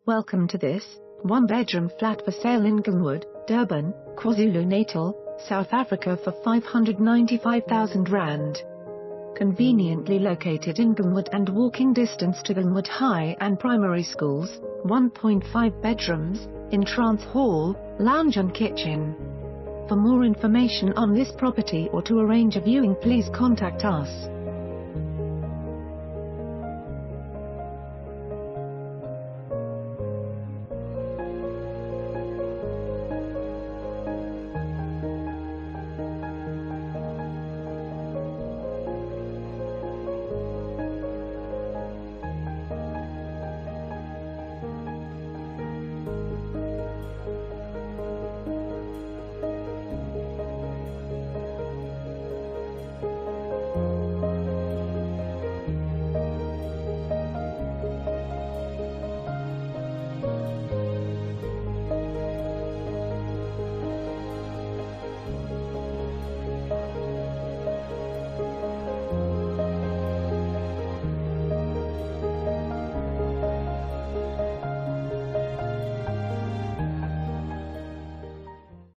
Welcome to this one-bedroom flat for sale in Glenwood, Durban, KwaZulu-Natal, South Africa for R595,000. Conveniently located in Glenwood and walking distance to Glenwood High and Primary schools, 1.5 bedrooms, entrance hall, lounge and kitchen. For more information on this property or to arrange a viewing, please contact us.